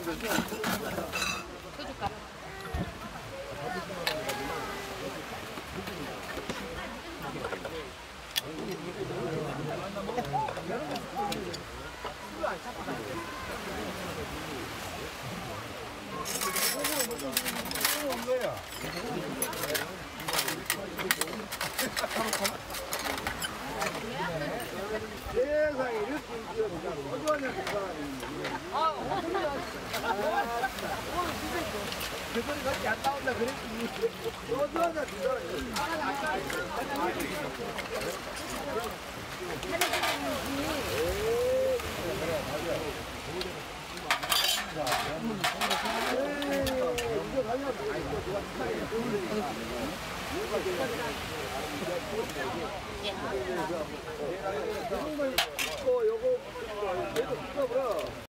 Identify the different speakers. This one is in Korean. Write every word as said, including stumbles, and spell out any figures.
Speaker 1: 소주값.
Speaker 2: 세상에 이렇게 어두워진 사람이 아, 그 소리 같이 안 나온다 그랬지. 어두워져 진짜.
Speaker 1: 예.